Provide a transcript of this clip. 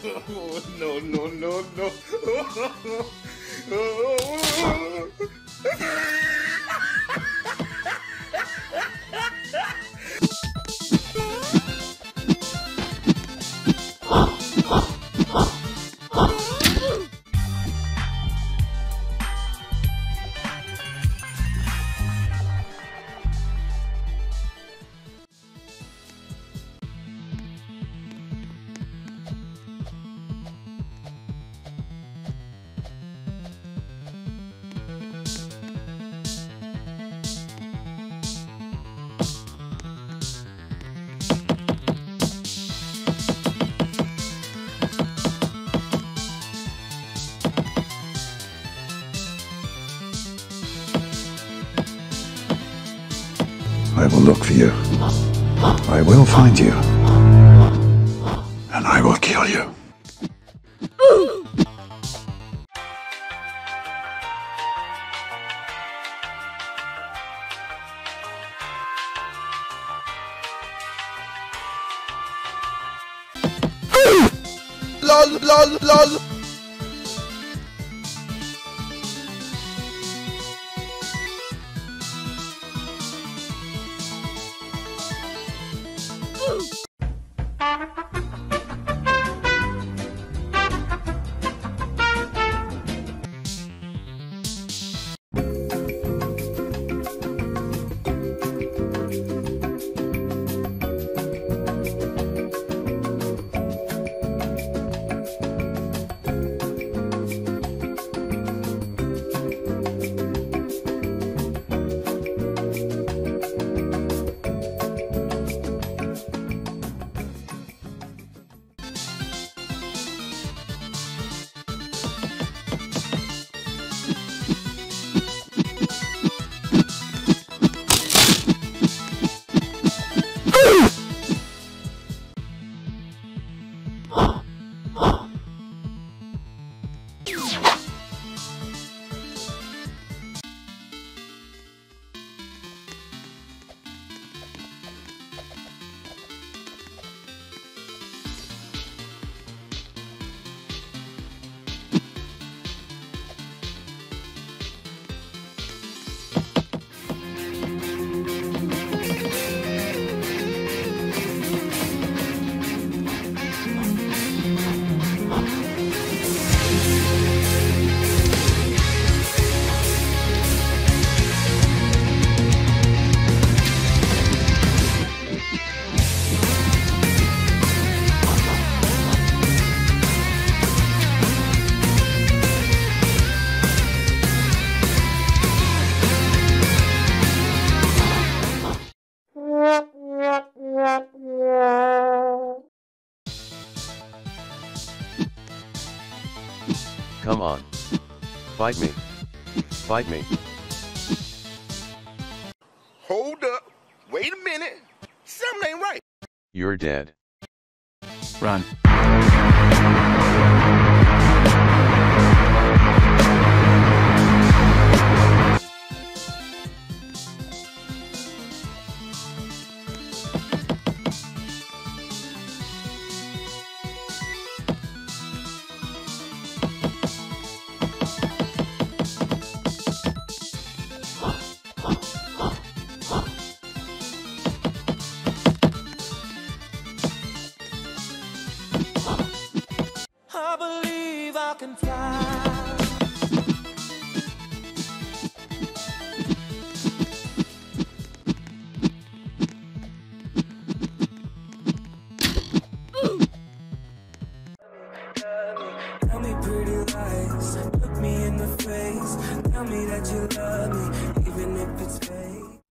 No, no, no, no. I will look for you. I will find you. And I will kill you. LOL, LOL, LOL. Come on. Fight me. Fight me. Hold up. Wait a minute. Something ain't right. You're dead. Run. I believe I can fly. Tell me pretty lies, look me in the face. Tell me that you love me.